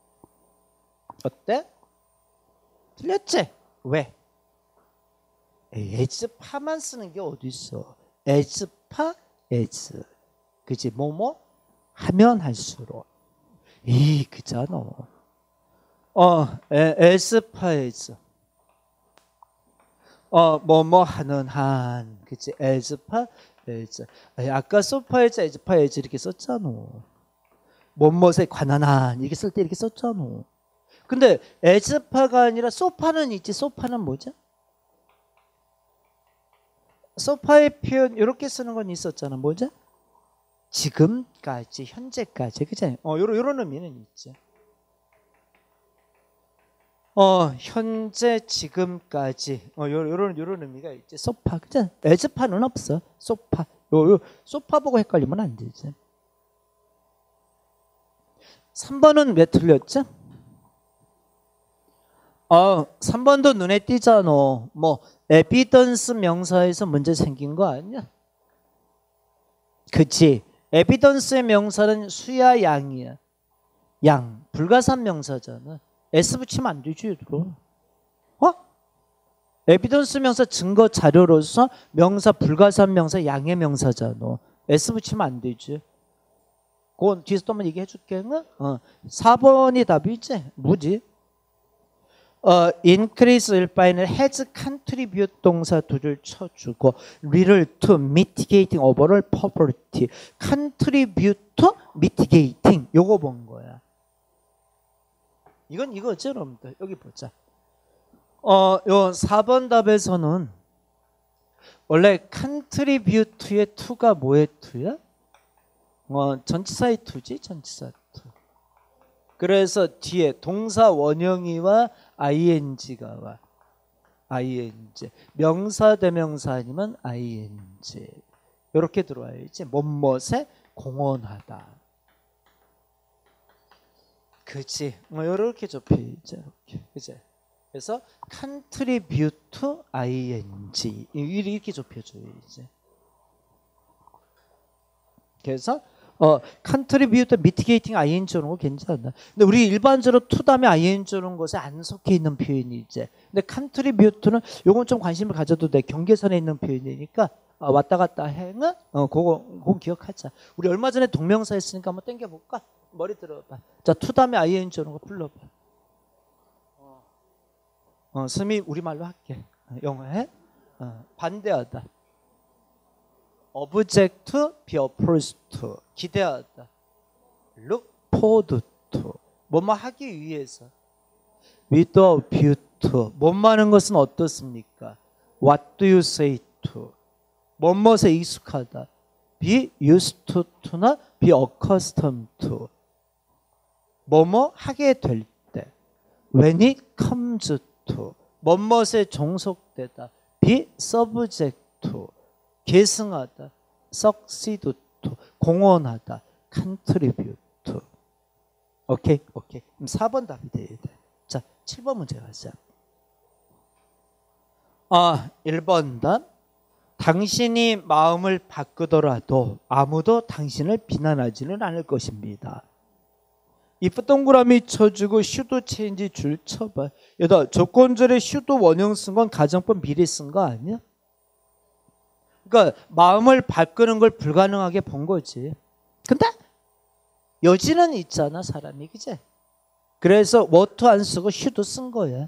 어때? 틀렸지? 왜? as far만 쓰는 게 어디 있어? as far as, 그치? 뭐뭐 하면 할수록. 이 그잖아. 어, as far as. 어, 뭐뭐 하는 한, 그치? as far as. 아까 so far as, as far as 이렇게 썼잖아. 뭐뭐에 관한 한 이렇게 쓸 때 이렇게 썼잖아. 근데 as far가 아니라 so far는 있지. so far는 뭐죠? so far의 표현 이렇게 쓰는 건 있었잖아. 뭐죠? 지금까지, 현재까지, 그치? 어, 요런, 요런 의미는 있지. 어, 현재, 지금까지, 어, 요, 요런, 요런 의미가 있지. so far, 그치? as far는 없어. so far. 요, 요, so far 보고 헷갈리면 안 되지. 삼 번은 왜 틀렸죠? 어, 삼 번도 눈에 띄잖아. 뭐, 에비던스 명사에서 문제 생긴 거 아니야? 그치. 에비던스의 명사는 수야 양이야. 양. 불가산 명사잖아. S 붙이면 안 되지, 얘들아. 어? 에비던스 명사 증거 자료로서 명사 불가산 명사 양의 명사잖아. S 붙이면 안 되지. 그건 뒤에서 또 한번 얘기해 줄게. 어. 사 번이 답이지. 뭐지? 어, increase 일바에는 has contribute 동사 둘을 쳐주고 리를 to mitigating overall poverty. contribute to mitigating 요거 본 거야. 이건 이거죠, 여러분들. 여기 보자. 어, 요 사 번 답에서는 원래 contribute의 to가 뭐의 to야? 어, 전치사의 to지, 전치사 to. 그래서 뒤에 동사 원형이와 ing가 와. ing. 명사 대명사 아니면 ing. 이렇게 들어와야지. 뭐뭇에 공헌하다. 그치. 뭐 이렇게 좁혀야지. 이렇게. 그치. 그래서 contribute to ing 이렇게 좁혀줘야지. 그래서 어 contribute, mitigating ing 오는 거 괜찮아. 근데 우리 일반적으로 to 다음에 ing 오는 것에 안 속해 있는 표현이지. 근데 contribute는 요건 좀 관심을 가져도 돼. 경계선에 있는 표현이니까 어, 왔다 갔다 행은 어 그거 그거 기억하자. 우리 얼마 전에 동명사 했으니까 한번 당겨 볼까? 머리 들어봐. 자, to 다음에 ing 오는 거 불러봐. 어, 스미 우리말로 할게. 영어해? 어, 반대하다. object to, be opposed to. 기대하다. look forward to. 뭐뭐 하기 위해서. with a view to. 뭐뭐 하는 것은 어떻습니까? what do you say to. 뭐뭐에 익숙하다. be used to, to나 be accustomed to. 뭐뭐 하게 될 때. when it comes to. 뭐뭇에 종속되다. be subject to. 계승하다. succeed to. 공헌하다. contribute to. 오케이? 오케이. 그럼 사 번 답이 돼야 돼. 자, 칠 번 문제 가자. 아, 일 번 답. 당신이 마음을 바꾸더라도 아무도 당신을 비난하지는 않을 것입니다. if 동그라미 쳐주고 should change 줄 쳐봐. 여기다 조건절에 should 원형 쓴 건 가정법 미리 쓴 거 아니야? 그러니까 마음을 바꾸는 걸 불가능하게 본 거지. 근데 여지는 있잖아, 사람이. 그치? 그래서 what 안 쓰고 should 쓴 거야.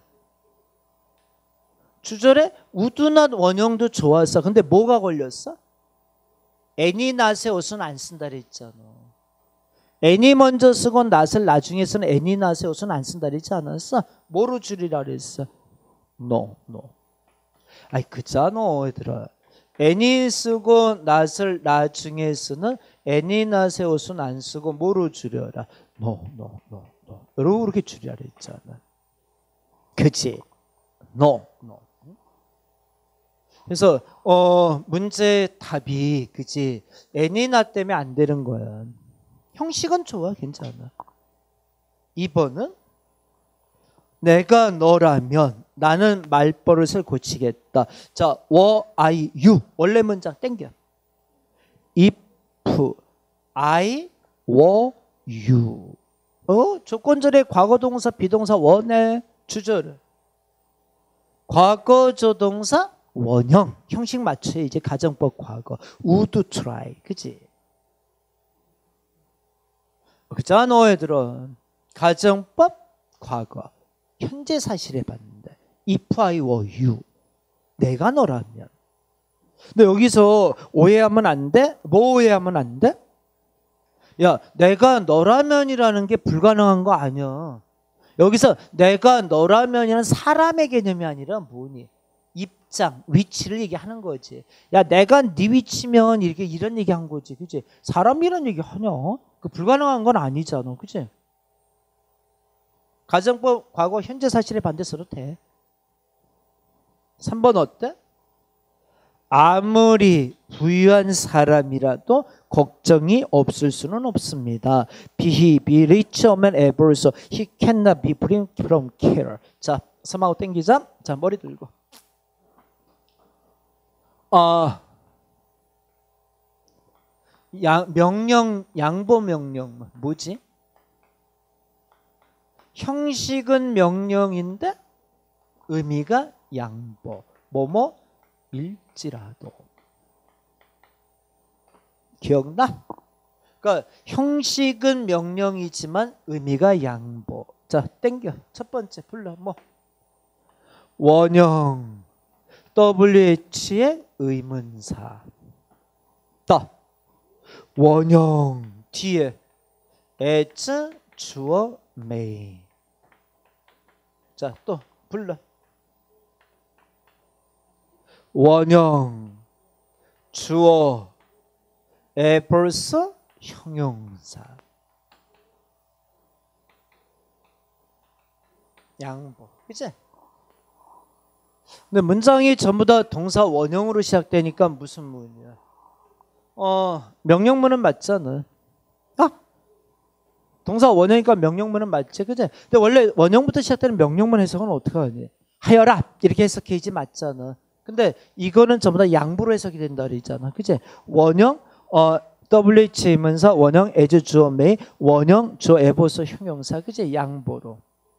주절에 would not 원형도 좋았어. 근데 뭐가 걸렸어? any not의 옷은 안 쓴다 그랬잖아. any 먼저 쓰고 not을 나중에 쓰는 any not의 옷은 안 쓴다 그랬지 않았어? 뭐로 줄이라 그랬어? no, no. 아이, 그잖아, 얘들아. any 쓰고 not을 나중에 쓰는 any not의 옷은 안 쓰고 뭐로 줄여라? no, no, no, no. 이렇게 줄이라 그랬잖아. 그치? no, no. 그래서 어 문제 답이 그치? any not 때문에 안 되는 거야. 형식은 좋아, 괜찮아. 이 번은 내가 너라면 나는 말버릇을 고치겠다. 자, were I you 원래 문장 땡겨. If I were you. 어 조건절의 과거동사 비동사 원해. 주절 과거조동사 원형 형식 맞춰. 이제 가정법 과거 would try. 그치? 그자 너희들은 가정법 과거 현재 사실에 봤는데 if I were you 내가 너라면. 근데 여기서 오해하면 안 돼? 뭐 오해하면 안 돼? 야, 내가 너라면이라는 게 불가능한 거 아니야. 여기서 내가 너라면이라는 사람의 개념이 아니라 뭐니? 입장, 위치를 얘기하는 거지. 야, 내가 네 위치면 이렇게 이런 얘기한 거지, 그치? 사람이 이런 얘기 하냐? 그 불가능한 건 아니잖아, 그치? 가정법 과거 현재 사실에 반대 써도 돼. 삼 번 어때? 아무리 부유한 사람이라도 걱정이 없을 수는 없습니다. He be rich a man ever, so he cannot be free from care. 자, 삼하고 땡기자. 자, 머리 들고. 아, 양, 명령, 양보 명령 뭐지? 형식은 명령인데 의미가 양보. 뭐뭐 일지라도. 기억나? 그러니까 형식은 명령이지만 의미가 양보. 자, 땡겨. 첫 번째 불러. 뭐 원형 더블유에이치의 의문사. 또 원형 뒤에 as, 주어, may. 자, 또 불러. 원형 주어 adverse 형용사. 양보. 그치? 근데 문장이 전부 다 동사 원형으로 시작되니까 무슨 문이야? 어, 명령문은 맞잖아. 아, 동사 원형이니까 명령문은 맞지, 그치? 근데 원래 원형부터 시작되는 명령문 해석은 어떻게 하니? 하여라 이렇게 해석해야지 맞잖아. 근데 이거는 전부 다 양보로 해석이 된다 그러잖아, 그치? 원형 어, 더블유에이치 의문사, 원형 as, 주어, may, 원형 주어, adverse 형용사, 그치? 양보로.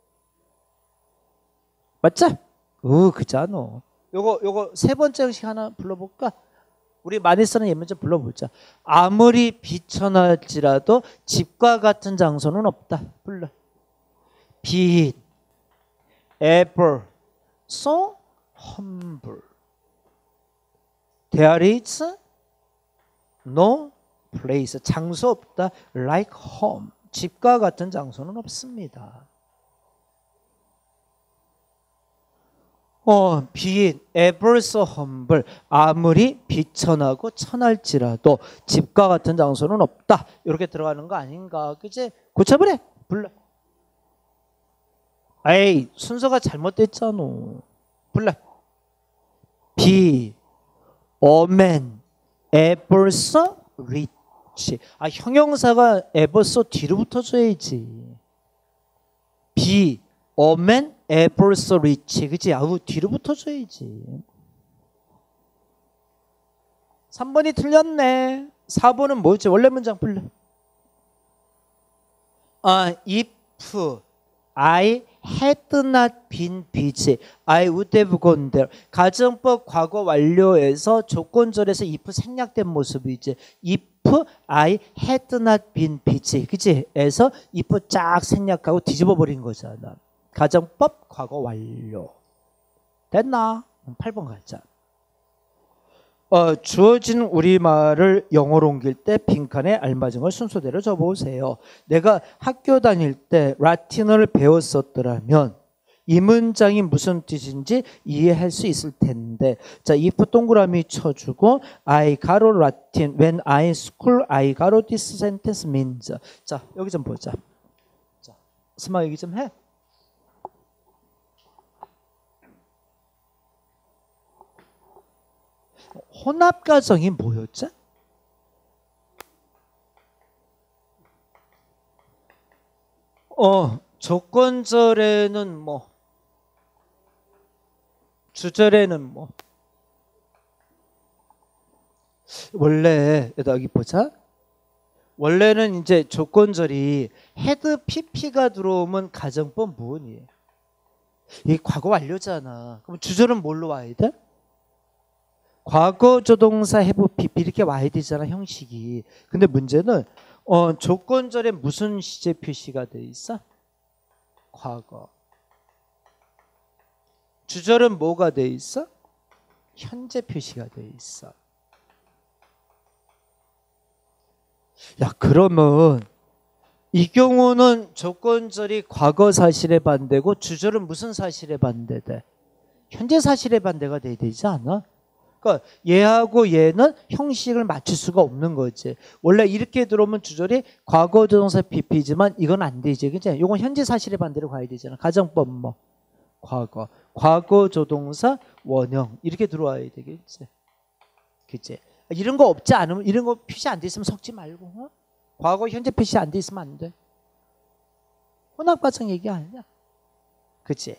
맞지? 어, 그잖아. 요거 요거 세 번째 형식 하나 불러볼까? 우리 많이 쓰는 예문자 불러보자. 아무리 비천할지라도 집과 같은 장소는 없다. 불러. Be it ever so humble, there is no place. 장소 없다. Like home. 집과 같은 장소는 없습니다. 어, be it ever so humble. 아무리 비천하고 천할지라도 집과 같은 장소는 없다. 이렇게 들어가는 거 아닌가? 그치? 고쳐버려. 불러. 에이, 순서가 잘못됐잖아. 불러. be a man ever so rich. 아, 형용사가 ever so 뒤로 붙어줘야지. be a man ever so rich. 그치? 아우, 뒤로 붙어줘야지. 삼 번이 틀렸네. 사 번은 뭐였지? 원래 문장 불러. 아, if I had not been busy, I would have gone there. 가정법 과거 완료에서 조건절에서 if 생략된 모습이지. if I had not been busy, 그치? 에서 if 쫙 생략하고 뒤집어 버린 거잖아. 가정법 과거 완료. 됐나? 팔 번 가자. 어, 주어진 우리말을 영어로 옮길 때 빈칸에 알맞은 걸 순서대로 적어보세요. 내가 학교 다닐 때 라틴어를 배웠었더라면 이 문장이 무슨 뜻인지 이해할 수 있을 텐데, 자, if 동그라미 쳐주고 I got Latin when I school I got this sentence means. 자, 여기 좀 보자. 자, 스마 얘기 좀 해. 혼합가정이 뭐였지? 어, 조건절에는 뭐, 주절에는 뭐. 원래 여기 보자. 원래는 이제 조건절이 헤드 피피가 들어오면 가정법 뭐니? 이 과거 완료잖아. 그럼 주절은 뭘로 와야 돼? 과거 조동사 have pp 이렇게 와야 되잖아, 형식이. 근데 문제는 어, 조건절에 무슨 시제 표시가 돼 있어? 과거. 주절은 뭐가 돼 있어? 현재 표시가 돼 있어. 야, 그러면 이 경우는 조건절이 과거 사실에 반대고 주절은 무슨 사실에 반대돼? 현재 사실에 반대가 돼야 되지 않아? 그러니까 얘하고 얘는 형식을 맞출 수가 없는 거지. 원래 이렇게 들어오면 주절이 과거 조동사 pp지만 이건 안 되지. 그치? 이건 현재 사실의 반대로 가야 되잖아. 가정법 뭐 과거, 과거 조동사 원형 이렇게 들어와야 되겠지. 그치? 이런 거 없지 않으면, 이런 거 표시 안 돼 있으면 섞지 말고, 어? 과거 현재 표시 안 돼 있으면 안 돼. 혼합과정 얘기 아니야. 그치?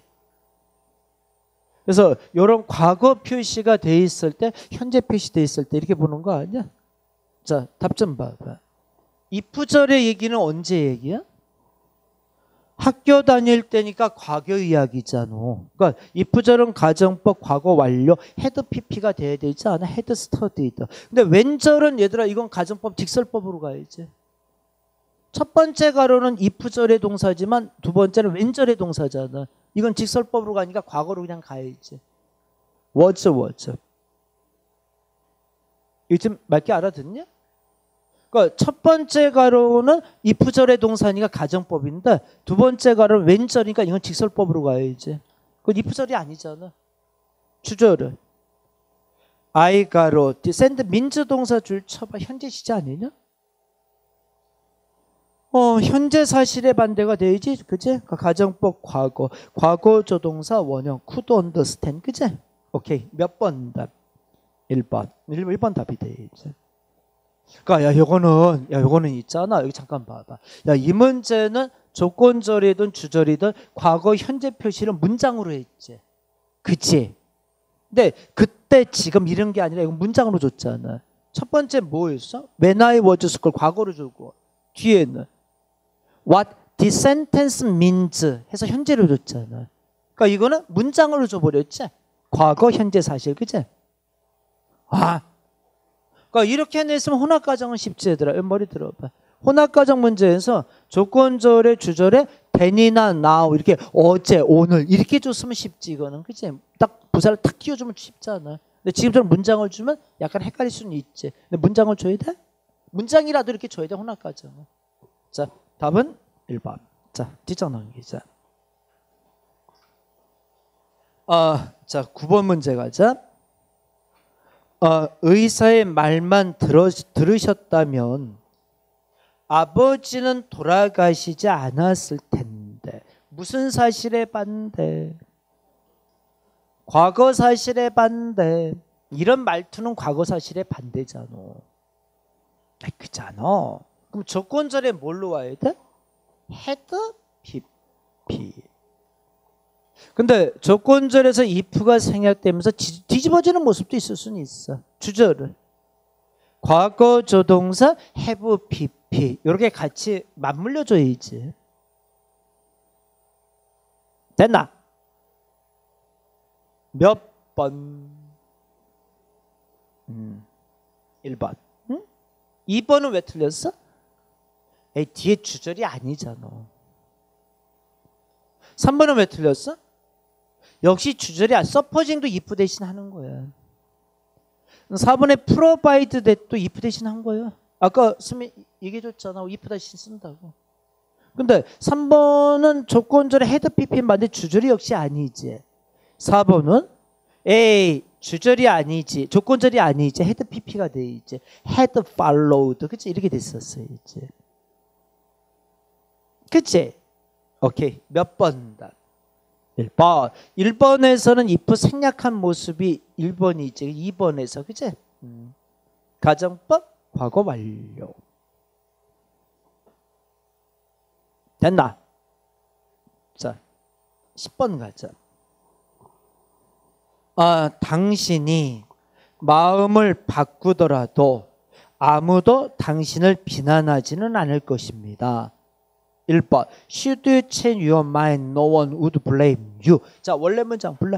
그래서 이런 과거 표시가 돼 있을 때, 현재 표시돼 있을 때 이렇게 보는 거 아니야? 자, 답 좀 봐봐. if절의 얘기는 언제 얘기야? 학교 다닐 때니까 과거 이야기잖아. 그러니까 if절은 가정법 과거 완료 헤드 피피가 돼야 되지 않아? 헤드 스터디드. 근데 웬절은 얘들아 이건 가정법 직설법으로 가야지. 첫 번째 가로는 if절의 동사지만 두 번째는 웬절의 동사잖아. 이건 직설법으로 가니까 과거로 그냥 가야지. was was. 이거 좀 맑게 알아듣냐? 그러니까 첫 번째 가로는 if절의 동사니까 가정법인데 두 번째 가로는 웬절이니까 이건 직설법으로 가야지. 그건 if절이 아니잖아. 주절은 I 가로 send 민주 동사 줄 쳐봐. 현재 시제 아니냐? 어 현재 사실의 반대가 되지, 그지? 그러니까 가정법 과거 과거 조동사 원형 could understand, 그지? 오케이 몇 번 답? 일 번. 일 번 답이 되지. 그러니까 야 요거는 야 요거는 있잖아. 여기 잠깐 봐봐. 야 이 문제는 조건절이든 주절이든 과거 현재 표시를 문장으로 했지. 그치? 근데 그때 지금 이런 게 아니라 이거 문장으로 줬잖아. 첫 번째 뭐였어? When I was school 과거로 주고 뒤에는 What this sentence means 해서 현재로 줬잖아. 그러니까 이거는 문장으로 줘버렸지. 과거 현재 사실, 그치? 아 그러니까 이렇게 해냈으면 혼합가정은 쉽지 얘들아. 머리 들어봐. 혼합가정 문제에서 조건절에 주절에 then이나 now 이렇게 어제 오늘 이렇게 줬으면 쉽지 이거는, 그치? 딱 부사를 탁 끼워주면 쉽잖아. 근데 지금처럼 문장을 주면 약간 헷갈릴 수는 있지. 근데 문장을 줘야 돼? 문장이라도 이렇게 줘야 돼 혼합가정은. 자 답은 일 번. 자 뒷장 넘기자. 아, 자 구 번 문제 가자. 어, 의사의 말만 들어, 들으셨다면 아버지는 돌아가시지 않았을 텐데 무슨 사실에 반대? 과거 사실에 반대. 이런 말투는 과거 사실에 반대잖아. 아이, 그잖아. 그럼 조건절에 뭘로 와야 돼? 헤드 피피. 근데 조건절에서 if가 생략되면서 뒤집어지는 모습도 있을 수는 있어. 주절을 과거 조동사 have pp 이렇게 같이 맞물려 줘야지. 됐나? 몇 번? 음, 일 번. 응? 이 번은 왜 틀렸어? 에이, 뒤에 주절이 아니잖아. 삼 번은 왜 틀렸어? 역시 주절이 아니야. 서포징도 if 대신 하는 거야. 사 번에 provide that도 if 대신 한 거야. 아까 수미 얘기해줬잖아. if 대신 쓴다고. 근데 삼 번은 조건절에 head pp인 반대 주절이 역시 아니지. 사 번은 에이 주절이 아니지. 조건절이 아니지. head pp가 돼 있지. had followed. 그치? 이렇게 됐었어요. 이제. 그치? 오케이. 몇 번다? 일 번. 일 번에서는 if 생략한 모습이 일 번이지. 이 번에서, 그치? 음. 가정법 과거 완료. 됐나? 자, 십 번 가자. 아, 당신이 마음을 바꾸더라도 아무도 당신을 비난하지는 않을 것입니다. 일 번. Should you change your mind, no one would blame you. 자, 원래 문장 불러.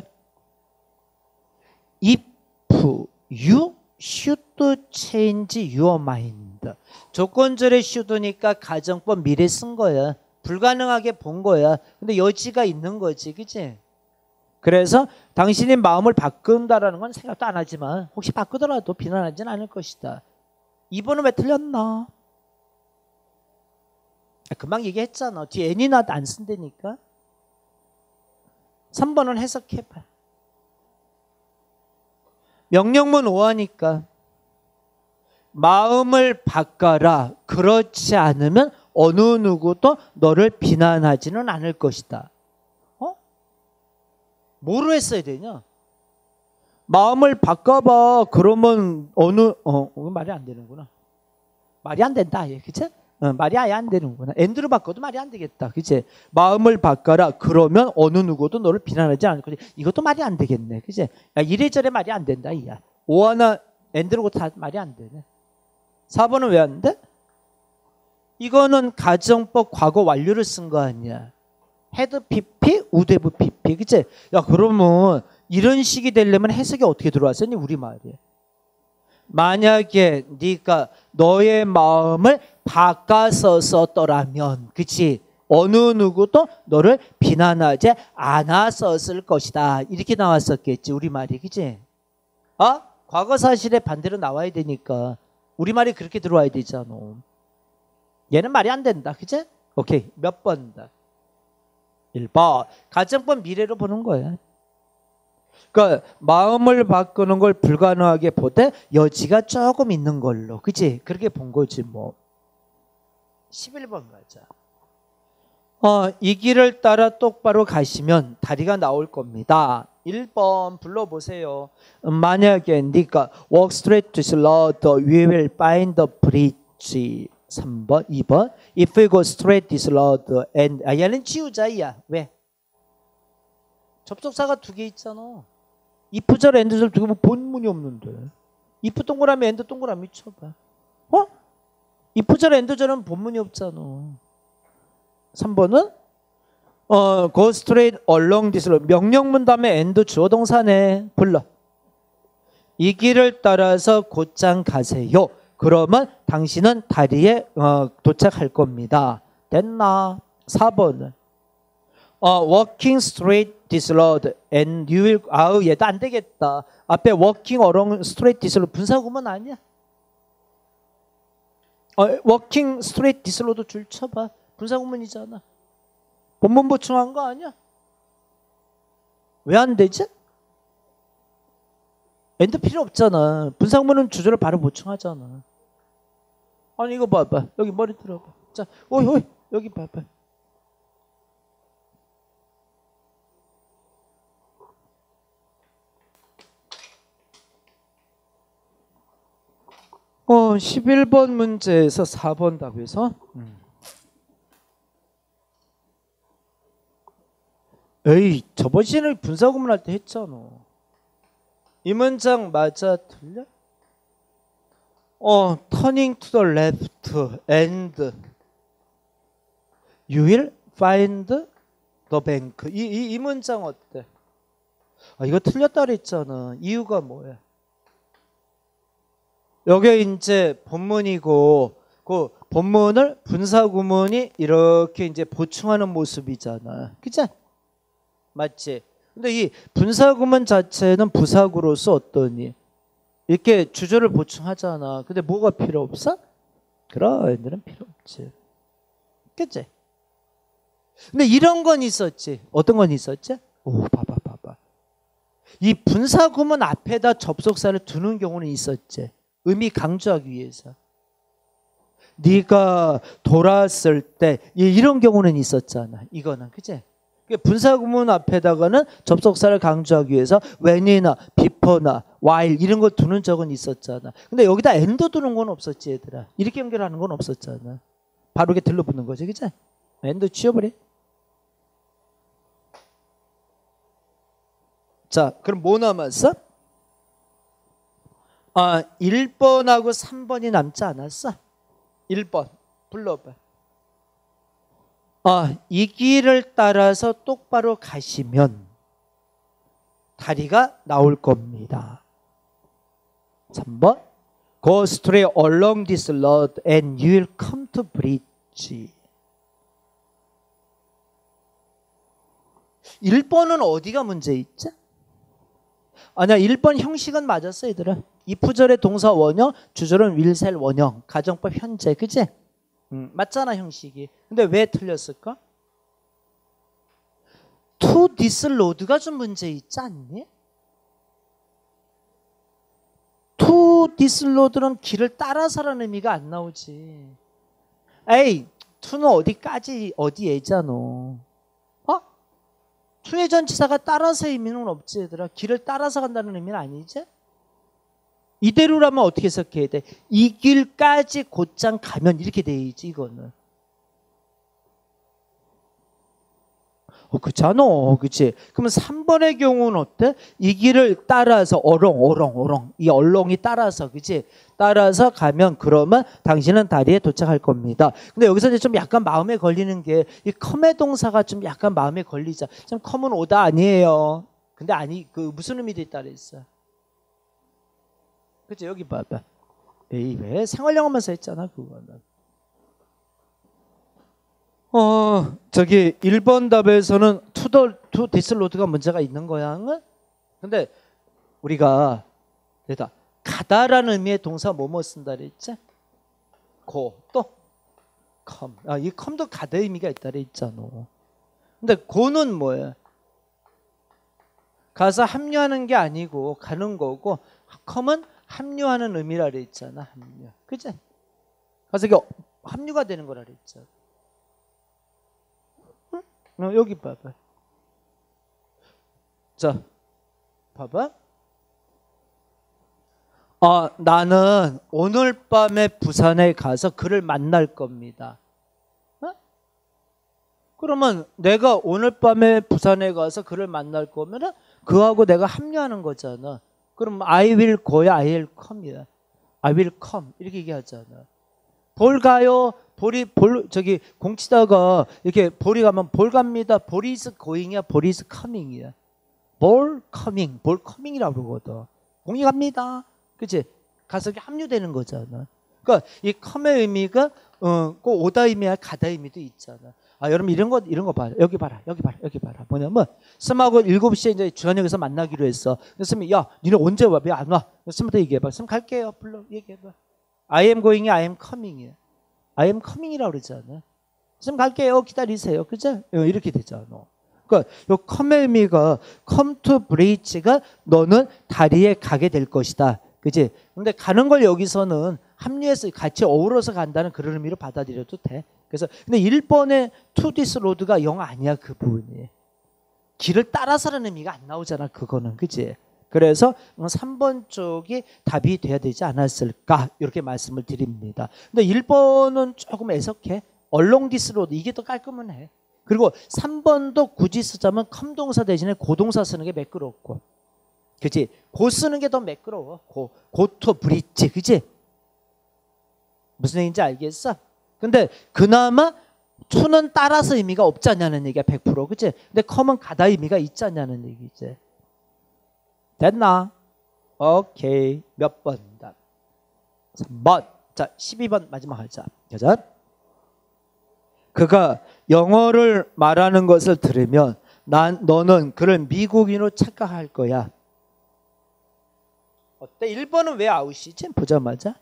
If you should change your mind. 조건절의 should니까 가정법 미래 쓴 거야. 불가능하게 본 거야. 근데 여지가 있는 거지, 그치? 그래서 당신이 마음을 바꾼다라는 건 생각도 안 하지만 혹시 바꾸더라도 비난하지는 않을 것이다. 이 번은 왜 틀렸나? 금방 얘기했잖아. 뒤에 any나 안 쓴다니까. 삼 번은 해석해봐. 명령문 오 하니까 마음을 바꿔라. 그렇지 않으면 어느 누구도 너를 비난하지는 않을 것이다. 어? 뭐로 했어야 되냐? 마음을 바꿔봐. 그러면 어느 어 말이 안 되는구나. 말이 안 된다. 그치? 어, 말이 아예 안 되는구나. 엔드로 바꿔도 말이 안 되겠다. 그치? 마음을 바꿔라. 그러면 어느 누구도 너를 비난하지 않을 거지. 이것도 말이 안 되겠네. 그치? 야, 이래저래 말이 안 된다. 이야. 오 하나 엔드로고 다 말이 안 되네. 사 번은 왜 안 돼? 이거는 가정법 과거 완료를 쓴 거 아니야. 헤드 피피, 우드브 피피, 그치? 야, 그러면 이런 식이 되려면 해석이 어떻게 들어왔었니? 우리말이. 만약에 네가 너의 마음을 바꿔서 썼더라면, 그치? 어느 누구도 너를 비난하지 않았었을 것이다. 이렇게 나왔었겠지, 우리말이, 그치? 아? 과거 사실에 반대로 나와야 되니까 우리말이 그렇게 들어와야 되잖아. 얘는 말이 안 된다, 그치? 오케이, 몇 번다? 일 번. 가정법 미래로 보는 거야. 그러니까 마음을 바꾸는 걸 불가능하게 보되 여지가 조금 있는 걸로, 그치? 그렇게 본 거지 뭐. 십일 번 가자. 어, 이 길을 따라 똑바로 가시면 다리가 나올 겁니다. 일 번 불러보세요. 만약에 네가 walk straight to the road, we will find the bridge. 삼 번, 이 번. If we go straight this road and 아, 얘는 지우자, 야. 왜? 접속사가 두 개 있잖아. if절, end절 두 개 뭐 본문이 없는데. if 동그라미, end 동그라미 쳐봐. 어? if절, end절은 본문이 없잖아. 삼 번은 어, go straight along this road. 명령문 다음에 end 주어 동사네. 불러. 이 길을 따라서 곧장 가세요. 그러면 당신은 다리에 어, 도착할 겁니다. 됐나? 사 번은 어, walking straight this road and you will 아우 얘도 안 되겠다. 앞에 walking along straight this road 분사구문 아니야? 어, walking straight this road 줄 쳐봐. 분사구문이잖아. 본문 보충한 거 아니야? 왜 안 되지? 엔드 필요 없잖아. 분사구문은 주절을 바로 보충하잖아. 아니 이거 봐봐. 여기 머리 들어봐. 자, 오이 오이 여기 봐봐. 어, 십일 번 문제에서 사 번 답에서 음. 에이, 저번 시간에 분사구문 할 때 했잖아. 이 문장 맞아 틀려? 어, turning to the left and you will find the bank. 이, 이, 이 문장 어때? 아, 이거 틀렸다 그랬잖아. 이유가 뭐야? 여기 이제 본문이고 그 본문을 분사구문이 이렇게 이제 보충하는 모습이잖아. 그치? 맞지? 근데 이 분사구문 자체는 부사구로서 어떠니? 이렇게 주절을 보충하잖아. 근데 뭐가 필요 없어? 그럼 얘들은 필요 없지. 그치? 근데 이런 건 있었지. 어떤 건 있었지? 오, 봐봐, 봐봐. 이 분사구문 앞에다 접속사를 두는 경우는 있었지. 의미 강조하기 위해서. 네가 돌았을 때 이런 경우는 있었잖아. 이거는 그치? 분사구문 앞에다가는 접속사를 강조하기 위해서 when이나 before나 while 이런 거 두는 적은 있었잖아. 근데 여기다 and 두는 건 없었지 얘들아. 이렇게 연결하는 건 없었잖아. 바로 이렇게 들러붙는 거지, 그치? and 지워버려. 자, 그럼 뭐 남았어? 아, 일 번하고 삼 번이 남지 않았어? 일 번 불러봐. 아, 이 길을 따라서 똑바로 가시면 다리가 나올 겁니다. 삼 번 Go straight along this road and you will come to bridge. 일 번은 어디가 문제 있지? 아니야, 일 번 형식은 맞았어 얘들아. if절의 동사 원형, 주절은 will, shall 원형, 가정법 현재, 그치? 음, 맞잖아 형식이. 근데 왜 틀렸을까? to this road가 좀 문제 있지 않니? to this road는 길을 따라서라는 의미가 안 나오지. 에이, to는 어디까지 어디 예잖아. 어? to의 전치사가 따라서 의미는 없지 얘들아. 길을 따라서 간다는 의미는 아니지? 이대로라면 어떻게 해석해야 돼? 이 길까지 곧장 가면 이렇게 돼야지 이거는. 어, 그렇잖아. 그치? 그러면 삼 번의 경우는 어때? 이 길을 따라서 어렁, 어렁, 어렁. 이 얼렁이 따라서, 그치? 따라서 가면 그러면 당신은 다리에 도착할 겁니다. 근데 여기서 이제 좀 약간 마음에 걸리는 게 이 컴의 동사가 좀 약간 마음에 걸리자. 좀 컴은 오다 아니에요. 근데 아니, 그 무슨 의미도 있다 그랬어. 그치? 여기 봐봐. 에이, 왜? 생활영어만 써있잖아, 그거는. 어, 저기 일 번 답에서는 to the, to this road가 문제가 있는 거야. 응? 근데 우리가 그러다 가다라는 의미의 동사 뭐뭐 쓴다 그랬지? 고, 또 come. 아, 이 come도 가다 의미가 있다 그랬잖아. 근데 고는 뭐야? 가서 합류하는 게 아니고 가는 거고, come은 합류하는 의미라 그랬잖아. 합류. 그치? 가서 이게 합류가 되는 거라 그랬잖아. 어, 여기 봐봐. 자, 봐봐. 어, 나는 오늘 밤에 부산에 가서 그를 만날 겁니다. 어? 그러면 내가 오늘 밤에 부산에 가서 그를 만날 거면 그하고 내가 합류하는 거잖아. 그럼 I will go야 I will come이야. I will come 이렇게 얘기하잖아. 볼 가요. 볼이 볼 저기 공치다가 이렇게 볼이 가면 볼 갑니다. 볼 is going이야. 볼 is coming이야. 볼 coming, 볼 coming이라고 그러거든. 공이 갑니다. 그치? 가서 합류되는 거잖아. 그러니까 이 come의 의미가 어, 꼭 오다 의미야 가다 의미도 있잖아. 아, 여러분 이런 거 이런 거 봐라. 여기 봐라. 여기 봐라. 여기 봐라. 뭐냐면 쌤하고 일곱 시에 이제 주한역에서 만나기로 했어. 그래서 쌤이 야, 니네 언제 와? 왜 안 와? 쌤부터 얘기해 봐. 쌤 갈게요. 불러. 얘기해 봐. I am going이 I am coming이야. I am coming이라고 그러잖아. 쌤 갈게요. 기다리세요. 그죠? 이렇게 되잖아. 그러니까 요 come의 의미가 come to bridge가 너는 다리에 가게 될 것이다. 그지? 근데 가는 걸 여기서는 합류해서 같이 어우러서 간다는 그런 의미로 받아들여도 돼. 그래서 근데 일 번에 to this road가 영 아니야. 그 부분이. 길을 따라서라는 의미가 안 나오잖아. 그거는. 그지? 그래서 삼 번 쪽이 답이 돼야 되지 않았을까 이렇게 말씀을 드립니다. 근데 일 번은 조금 애석해. along this road 이게 더 깔끔은 해. 그리고 삼 번도 굳이 쓰자면 come 동사 대신에 고동사 쓰는 게 매끄럽고, 그치? 고 쓰는 게 더 매끄러워. 고, 고토 브릿지, 그치? 무슨 얘기인지 알겠어? 근데 그나마 to는 따라서 의미가 없지 않냐는 얘기야. 백 퍼센트 그치? 근데 come은 가다 의미가 있지 않냐는 얘기지. 됐나? 오케이. 몇 번? 삼 번. 자, 십이 번 마지막 하자. 가자. 그가 영어를 말하는 것을 들으면 난 너는 그를 미국인으로 착각할 거야. 어때? 일 번은 왜 아웃이지? 보자마자.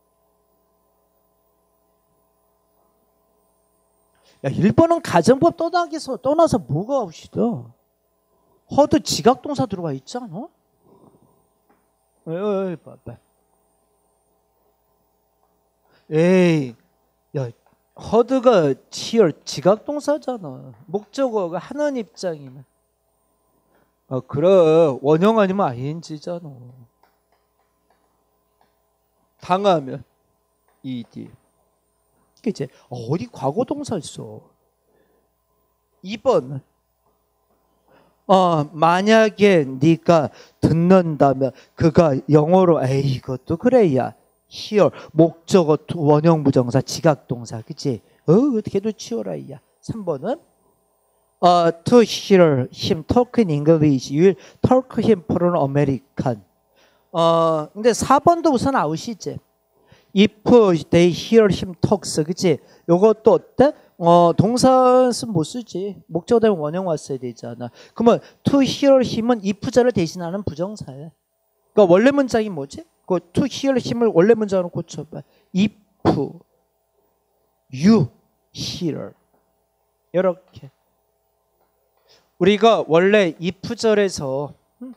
야, 일 번은 가정법 떠나서 떠나서 뭐가 아웃이다? 허드 지각동사 들어가 있잖아. 에이, 봐봐. 에이, 야, 허드가 치열 지각동사잖아. 목적어가 하는 입장이면. 아, 그래. 원형 아니면 아이엔지잖아. 당하면 이디. 그치? 어디 과거동사 있어. 이 번. 어, 만약에 네가 듣는다면 그가 영어로 에이 이것도 그래야 hear 목적어 원형 부정사 지각동사 그치? 어 어떻게도 치워라야. 삼 번은 어, to hear him talk in English you will talk him for an American. 어 근데 사 번도 우선 아웃이지. if they hear him talks 그치? 요것도 어때? 어, 동사 쓰면 못 쓰지. 목적어 되면 원형 왔어야 되잖아. 그러면 to hear him은 if자를 대신하는 부정사야. 그러니까 원래 문장이 뭐지? 그 to hear him을 원래 문장으로 고쳐봐. if you hear. 이렇게. 우리가 원래 if절에서 음?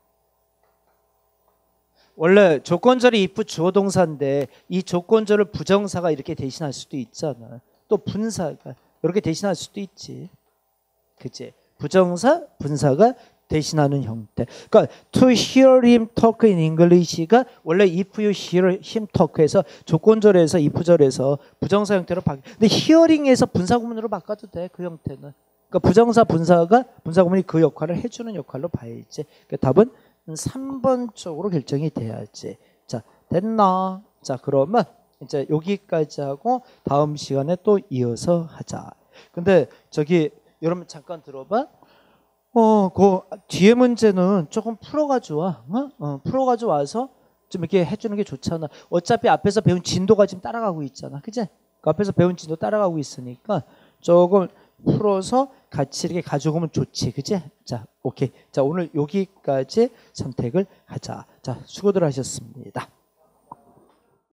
원래 조건절이 if 주어 동사인데 이 조건절을 부정사가 이렇게 대신할 수도 있잖아. 또 분사가 이렇게 대신할 수도 있지. 그치? 부정사, 분사가 대신하는 형태. 그러니까 to hear him talk in English가 원래 if you hear him talk에서 조건절에서 if절에서 부정사 형태로 바뀌. 근데 hearing에서 분사 구문으로 바꿔도 돼. 그 형태는. 그러니까 부정사 분사가 분사 구문이 그 역할을 해주는 역할로 봐야지. 그러니까 답은 삼 번 쪽으로 결정이 돼야지. 자, 됐나? 자, 그러면 이제 여기까지 하고 다음 시간에 또 이어서 하자. 근데 저기 여러분 잠깐 들어봐. 어, 그 뒤에 문제는 조금 풀어가지고 와. 어? 어, 풀어가지고 와서 좀 이렇게 해주는 게 좋잖아. 어차피 앞에서 배운 진도가 지금 따라가고 있잖아. 그치? 그 앞에서 배운 진도 따라가고 있으니까 조금 풀어서 같이 이렇게 가지고 오면 좋지. 그치? 자, 오케이. 자, 오늘 여기까지 선택을 하자. 자, 수고들 하셨습니다.